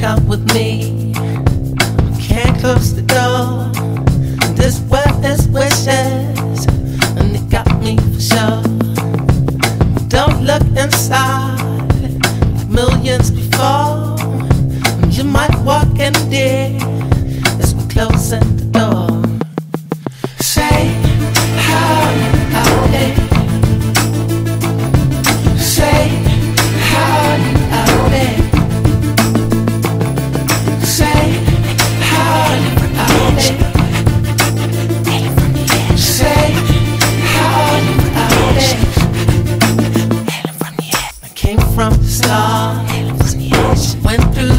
come with me. Can't close the door. This world is wishes, and it got me for sure. Don't look inside like millions before. You might walk in there as we're closing the door. Say how you out there. Say how you out there. Say how you out there. Say how you out there. I came from the stars, went through